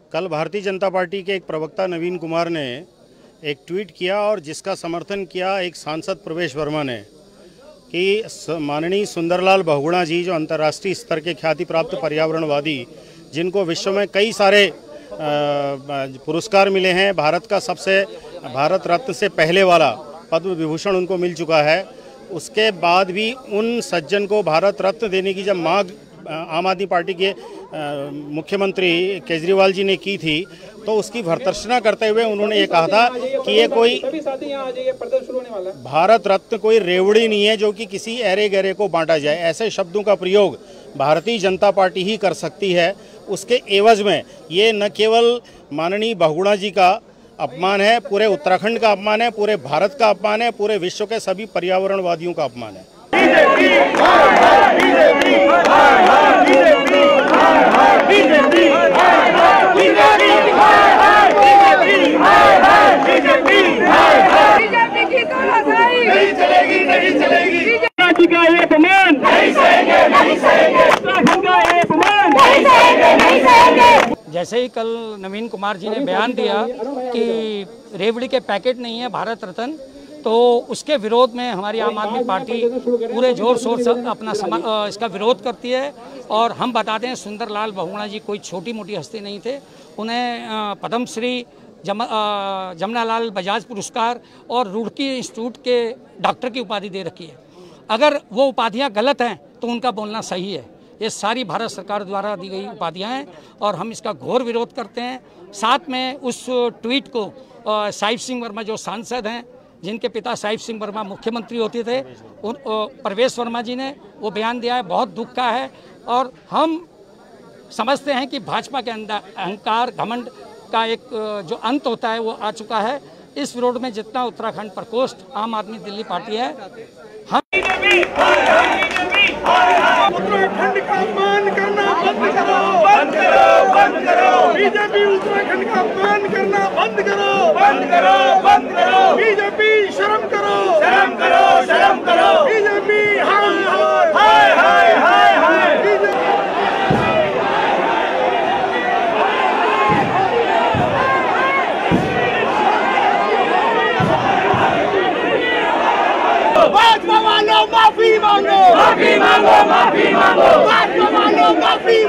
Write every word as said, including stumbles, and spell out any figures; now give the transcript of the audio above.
कल भारतीय जनता पार्टी के एक प्रवक्ता नवीन कुमार ने एक ट्वीट किया और जिसका समर्थन किया एक सांसद प्रवेश वर्मा ने कि माननीय सुंदरलाल बहुगुणा जी, जो अंतर्राष्ट्रीय स्तर के ख्याति प्राप्त पर्यावरणवादी, जिनको विश्व में कई सारे पुरस्कार मिले हैं, भारत का सबसे भारत रत्न से पहले वाला पद्म विभूषण उनको मिल चुका है, उसके बाद भी उन सज्जन को भारत रत्न देने की जब मांग आम आदमी पार्टी के मुख्यमंत्री केजरीवाल जी ने की थी, तो उसकी भर्त्सना करते हुए उन्होंने ये कहा था कि ये कोई भारत रत्न कोई रेवड़ी नहीं है जो कि किसी ऐरे गहरे को बांटा जाए। ऐसे शब्दों का प्रयोग भारतीय जनता पार्टी ही कर सकती है। उसके एवज में ये न केवल माननीय बहुगुणा जी का अपमान है, पूरे उत्तराखंड का अपमान है, पूरे भारत का अपमान है, पूरे विश्व के सभी पर्यावरणवादियों का अपमान है। जैसे ही कल नवीन कुमार जी ने बयान दिया कि रेवड़ी के पैकेट नहीं है भारत रत्न, तो उसके विरोध में हमारी आम आदमी पार्टी पूरे जोर शोर से अपना समा, इसका विरोध करती है। और हम बताते हैं, सुंदरलाल बहुगुणा जी कोई छोटी मोटी हस्ती नहीं थे। उन्हें पद्मश्री, जम, जमनालाल बजाज पुरस्कार और रुड़की इंस्टीट्यूट के डॉक्टर की उपाधि दे रखी है। अगर वो उपाधियाँ गलत हैं तो उनका बोलना सही है। ये सारी भारत सरकार द्वारा दी गई उपाधियाँ हैं और हम इसका घोर विरोध करते हैं। साथ में उस ट्वीट को साहिब सिंह वर्मा जो सांसद हैं, जिनके पिता साहिब सिंह वर्मा मुख्यमंत्री होते थे, उन प्रवेश वर्मा जी ने वो बयान दिया है, बहुत दुख का है। और हम समझते हैं कि भाजपा के अंदर अहंकार, घमंड का एक जो अंत होता है वो आ चुका है। इस विरोध में जितना उत्तराखंड प्रकोष्ठ आम आदमी दिल्ली पार्टी है, हम उत्तराखंड का अपमान करना बंद करो, बंद करो, बंद करो। बीजेपी उत्तराखंड का अपमान करना बंद करो, बंद करो, बंद करो। बीजेपी शर्म करो, शर्म करो, शर्म करो। बीजेपी हाय हाय हाय हाय हाय। भाजपा वालों माफी मांगो, माफी मांगो, माफी मांगो। भाजपा वालों माफी